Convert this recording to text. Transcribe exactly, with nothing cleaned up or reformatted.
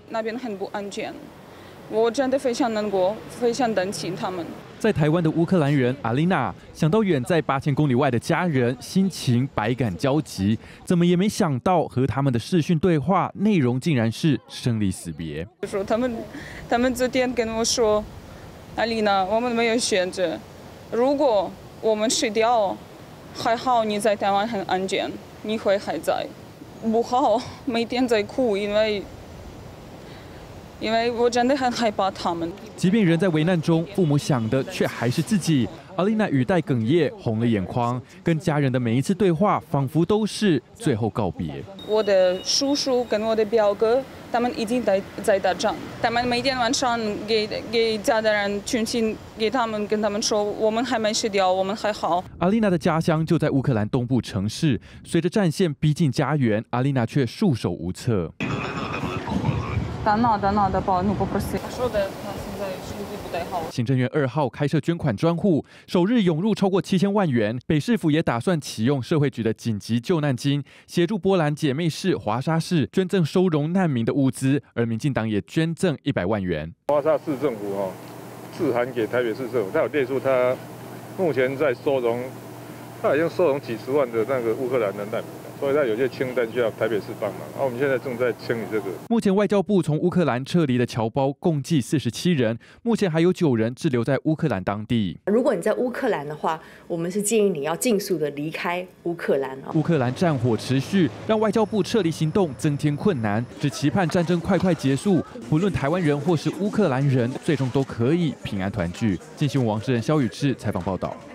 那边很不安全。我真的非常难过，非常担心他们。 在台湾的乌克兰人阿丽娜想到远在八千公里外的家人，心情百感交集，怎么也没想到和他们的视讯对话内容竟然是生离死别。 说他们，他们昨天跟我说，阿丽娜，我们没有选择，如果我们死掉，还好你在台湾很安全，你会还在，不好，每天在哭，因为。因为我真的很害怕他们。 即便人在危难中，父母想的却还是自己。阿丽娜语带哽咽，红了眼眶，跟家人的每一次对话，仿佛都是最后告别。 我的叔叔跟我的表哥，他们已经在在打仗，他们每天晚上给给家的人讯息给他们，跟他们说我们还没死掉，我们还好。 阿丽娜的家乡就在乌克兰东部城市，随着战线逼近家园，阿丽娜却束手无策。行政院二号开设捐款专户，首日涌入超过七千万元。北市府也打算启用社会局的紧急救难金，协助波兰姐妹市华沙市捐赠收容难民的物资，而民进党也捐赠一百万元。 华沙市政府哈，致函给台北市政府，他有列出他目前在收容，他已经收容几十万的那个乌克兰的难民。所以，他有些清单需要台北市帮忙。啊，我们现在正在清理这个。 目前，外交部从乌克兰撤离的侨胞共计四十七人，目前还有九人滞留在乌克兰当地。 如果你在乌克兰的话，我们是建议你要尽速的离开乌克兰哦。 乌克兰战火持续，让外交部撤离行动增添困难，只期盼战争快快结束，不论台湾人或是乌克兰人，最终都可以平安团聚。进新闻王诗人萧宇智采访报道。